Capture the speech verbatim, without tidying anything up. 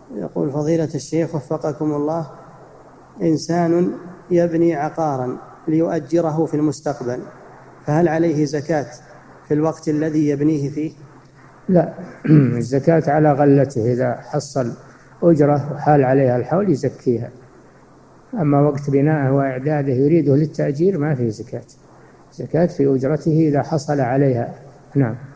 يقول فضيلة الشيخ وفقكم الله، إنسان يبني عقارا ليؤجره في المستقبل، فهل عليه زكاة في الوقت الذي يبنيه فيه؟ لا، الزكاة على غلته، إذا حصل أجرة وحال عليها الحول يزكيها، أما وقت بنائه وإعداده يريده للتأجير ما فيه زكاة. زكاة في أجرته إذا حصل عليها. نعم.